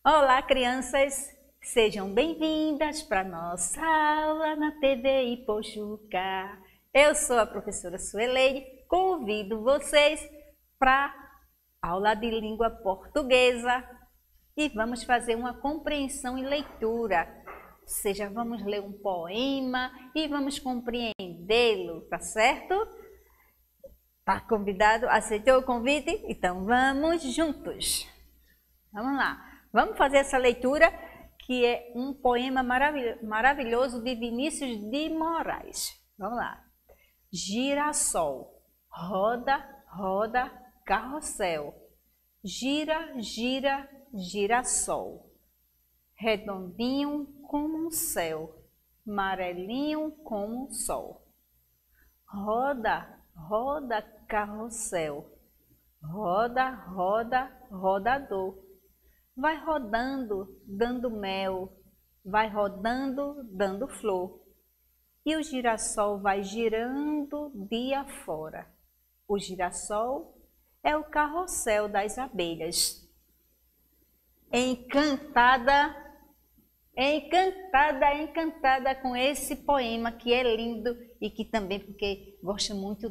Olá, crianças! Sejam bem-vindas para nossa aula na TV Ipojuca. Eu sou a professora Sueleide, convido vocês para a aula de língua portuguesa e vamos fazer uma compreensão e leitura. Ou seja, vamos ler um poema e vamos compreendê-lo, tá certo? Tá convidado? Aceitou o convite? Então vamos juntos. Vamos lá. Vamos fazer essa leitura que é um poema maravilhoso de Vinícius de Moraes. Vamos lá. Girassol, roda, roda, carrossel. Gira, gira, girassol. Redondinho como um céu, amarelinho como um sol. Roda, roda, carrossel. Roda, roda, rodador. Vai rodando, dando mel, vai rodando, dando flor. E o girassol vai girando dia fora. O girassol é o carrossel das abelhas. Encantada, encantada, encantada com esse poema que é lindo e que também porque gosto muito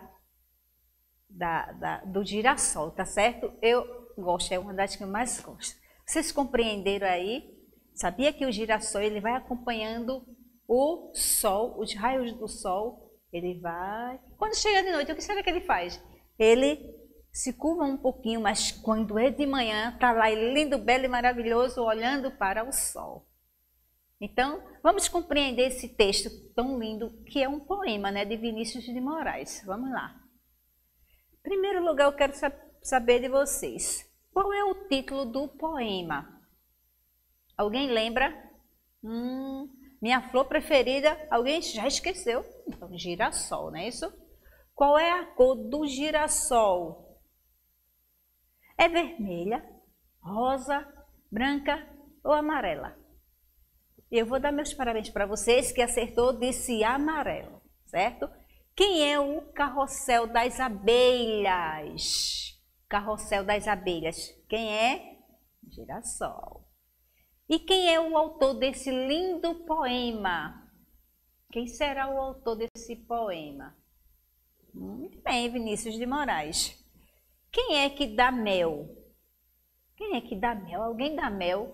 do girassol, tá certo? Eu gosto, é uma das que eu mais gosto. Vocês compreenderam aí? Sabia que o girassol ele vai acompanhando o sol, os raios do sol? Ele vai... Quando chega de noite, o que será que ele faz? Ele se curva um pouquinho, mas quando é de manhã, está lá lindo, belo e maravilhoso, olhando para o sol. Então, vamos compreender esse texto tão lindo, que é um poema, né, de Vinícius de Moraes. Vamos lá. Em primeiro lugar, eu quero saber de vocês. Qual é o título do poema? Alguém lembra? Minha flor preferida, alguém já esqueceu? Então, girassol, não é isso? Qual é a cor do girassol? É vermelha, rosa, branca ou amarela? Eu vou dar meus parabéns para vocês que acertou, disse amarelo, certo? Quem é o carrossel das abelhas? Carrossel das abelhas. Quem é? Girassol. E quem é o autor desse lindo poema? Quem será o autor desse poema? Muito bem, Vinícius de Moraes. Quem é que dá mel? Quem é que dá mel? Alguém dá mel?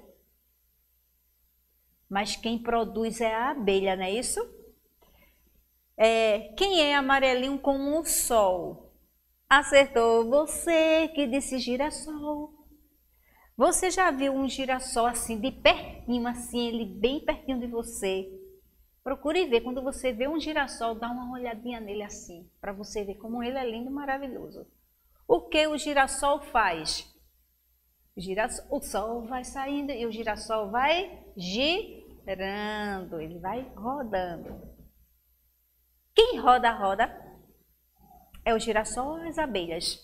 Mas quem produz é a abelha, não é isso? Quem é amarelinho como o sol? Acertou você que disse girassol. Você já viu um girassol assim de pertinho, assim, ele bem pertinho de você? Procure ver, quando você vê um girassol, dá uma olhadinha nele assim, para você ver como ele é lindo e maravilhoso. O que o girassol faz? O sol vai saindo e o girassol vai girando, ele vai rodando. Quem roda, roda? É o girassol ou as abelhas?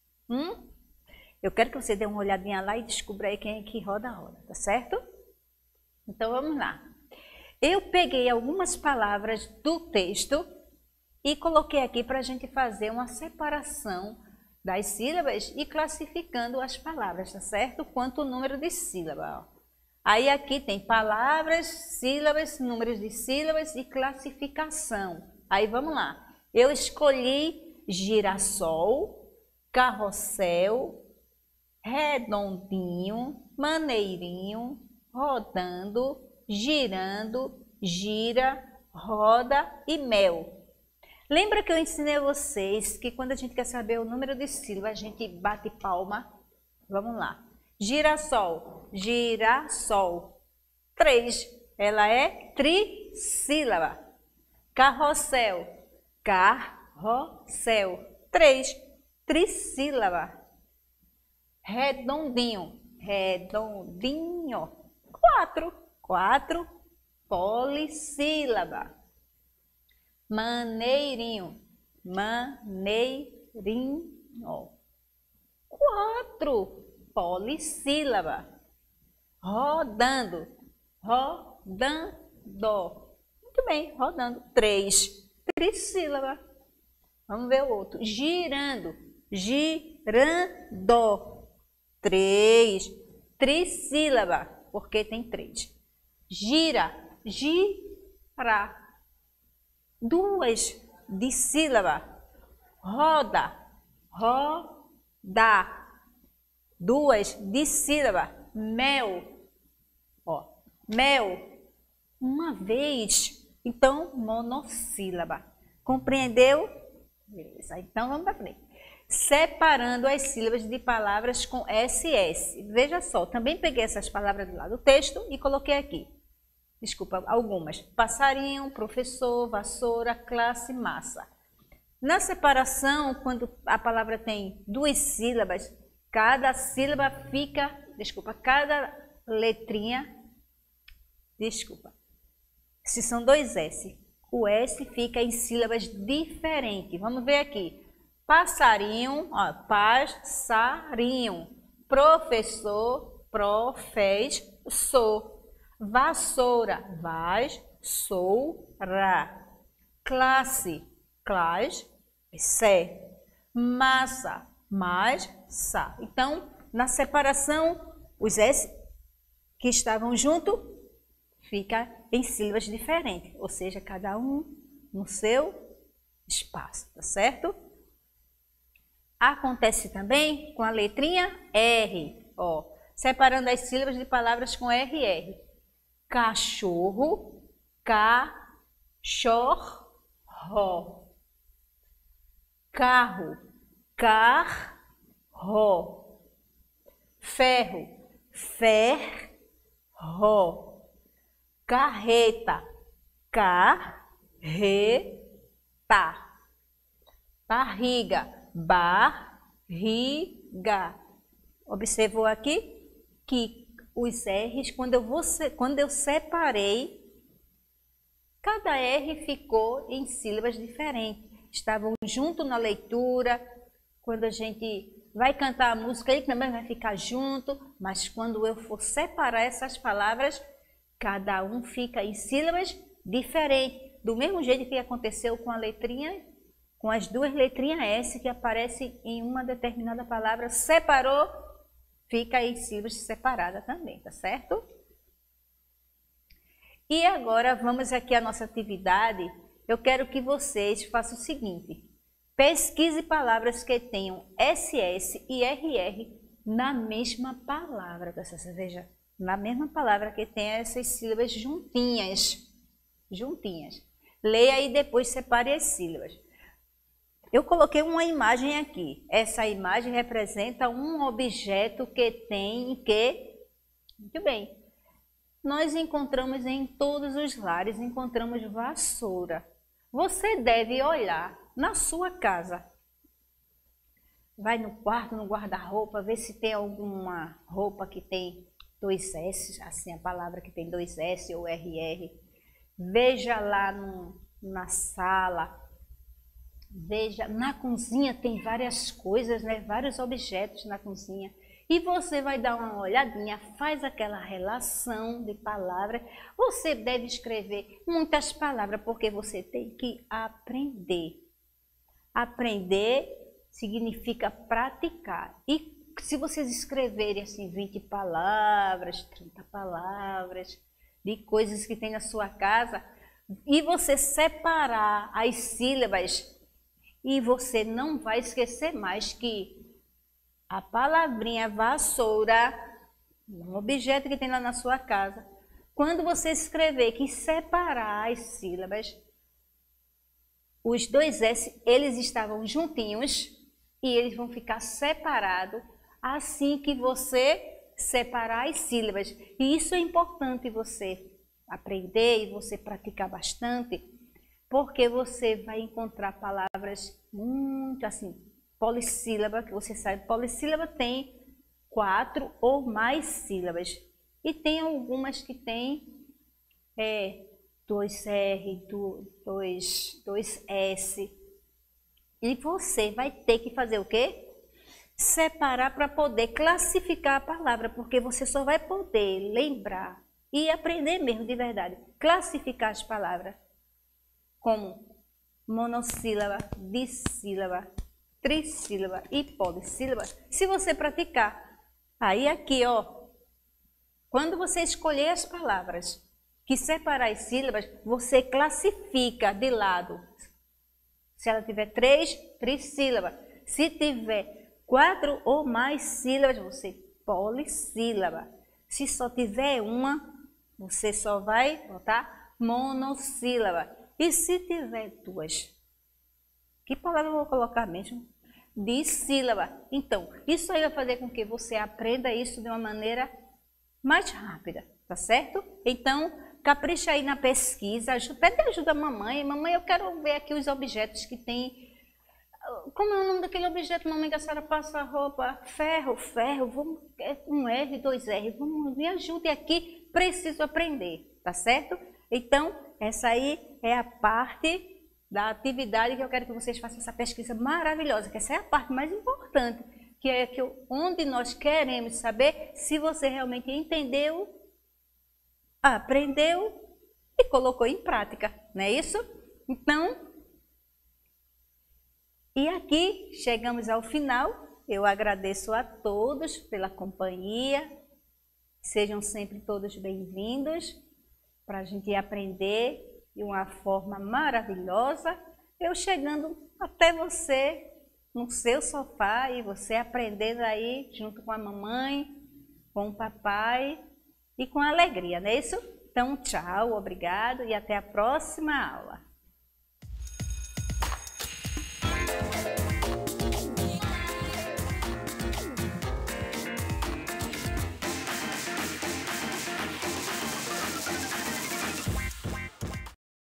Eu quero que você dê uma olhadinha lá e descubra aí quem é que roda, roda, tá certo? Então vamos lá. Eu peguei algumas palavras do texto e coloquei aqui para a gente fazer uma separação das sílabas e classificando as palavras, tá certo? Quanto o número de sílabas. Aí aqui tem palavras, sílabas, números de sílabas e classificação. Aí vamos lá. Eu escolhi girassol, carrossel, redondinho, maneirinho, rodando, girando, gira, roda e mel. Lembra que eu ensinei a vocês que quando a gente quer saber o número de sílabas, a gente bate palma? Vamos lá. Girassol, girassol. 3. Ela é trissílaba. Carrossel, carrossel. 3. Trissílaba. Redondinho, redondinho. 4. 4. Polissílaba. Maneirinho, maneirinho. 4. Polissílaba. Rodando, rodando. Muito bem, rodando. 3. Trissílaba. Vamos ver o outro. Girando, girando. 3. Trissílaba, porque tem 3. Gira, gira. 2 dissílaba. Roda, roda. 2 dissílaba. Mel, ó, mel. Uma vez. Então, monossílaba. Compreendeu? Beleza, então vamos para frente. Separando as sílabas de palavras com SS. Veja só, também peguei essas palavras lá do texto e coloquei aqui. Desculpa, algumas. Passarinho, professor, vassoura, classe, massa. Na separação, quando a palavra tem 2 sílabas, cada sílaba fica, cada letrinha, se são 2 S, o S fica em sílabas diferentes. Vamos ver aqui. Passarinho, ó, passarinho. Professor, profes, sou. Vassoura, vassoura. Classe, classe, se. Massa, massa. Então, na separação, os S que estavam juntos fica em sílabas diferentes, ou seja, cada um no seu espaço, tá certo? Acontece também com a letrinha R, ó, separando as sílabas de palavras com RR. Cachorro, cachorro. Carro, carro. Ferro, ferro. Carreta, carreta. Barriga, barriga. Observou aqui que os R's, quando eu separei, cada R ficou em sílabas diferentes. Estavam junto na leitura. Quando a gente vai cantar a música, ele também vai ficar junto. Mas quando eu for separar essas palavras, cada um fica em sílabas diferentes. Do mesmo jeito que aconteceu com a letrinha, com as 2 letrinhas S que aparecem em uma determinada palavra, separou, fica em sílabas separadas também, tá certo? E agora vamos aqui à nossa atividade. Eu quero que vocês façam o seguinte: pesquise palavras que tenham SS e RR na mesma palavra, tá certo? Veja, na mesma palavra que tem essas sílabas juntinhas. Leia e depois separe as sílabas. Eu coloquei uma imagem aqui. Essa imagem representa um objeto que tem muito bem, nós encontramos em todos os lares, encontramos vassoura. Você deve olhar na sua casa. Vai no quarto, no guarda-roupa, ver se tem alguma roupa que tem 2 S, assim a palavra que tem 2 S ou RR. Veja lá na sala. Veja, na cozinha tem várias coisas, né? Vários objetos na cozinha. E você vai dar uma olhadinha, faz aquela relação de palavras. Você deve escrever muitas palavras, porque você tem que aprender. Aprender significa praticar. E se vocês escreverem assim 20 palavras, 30 palavras de coisas que tem na sua casa, e você separar as sílabas, e você não vai esquecer mais que a palavrinha vassoura, um objeto que tem lá na sua casa, quando você escrever que separar as sílabas, os 2 S, eles estavam juntinhos e eles vão ficar separados assim que você separar as sílabas. E isso é importante você aprender e você praticar bastante, porque você vai encontrar palavras muito assim, polissílaba, que você sabe, polissílaba tem 4 ou mais sílabas. E tem algumas que tem 2R, 2S. E você vai ter que fazer o quê? Separar para poder classificar a palavra, porque você só vai poder lembrar e aprender mesmo de verdade, classificar as palavras como monossílaba, dissílaba, trissílaba e polissílaba, se você praticar. Aí aqui, ó, Quando você escolher as palavras que separar as sílabas, você classifica de lado. Se ela tiver três sílabas. Se tiver 4 ou mais sílabas, você polissílaba. Se só tiver uma, você só vai botar monossílaba. E se tiver 2? Que palavra eu vou colocar mesmo? Dissílaba. Então, isso aí vai fazer com que você aprenda isso de uma maneira mais rápida, tá certo? Então, capricha aí na pesquisa, pede ajuda à mamãe. Mamãe, eu quero ver aqui os objetos que tem. Como é o nome daquele objeto, mamãe, que a senhora passa a roupa? Ferro, vamos, um R, 2 R, vamos, me ajude aqui, preciso aprender, tá certo? Então, essa aí é a parte da atividade que eu quero que vocês façam essa pesquisa maravilhosa, que essa é a parte mais importante, que é onde nós queremos saber se você realmente entendeu, aprendeu e colocou em prática, não é isso? Então, e aqui chegamos ao final. Eu agradeço a todos pela companhia. Sejam sempre todos bem-vindos para a gente aprender de uma forma maravilhosa. Eu chegando até você no seu sofá e você aprendendo aí junto com a mamãe, com o papai e com alegria, não é isso? Então, tchau, obrigado e até a próxima aula.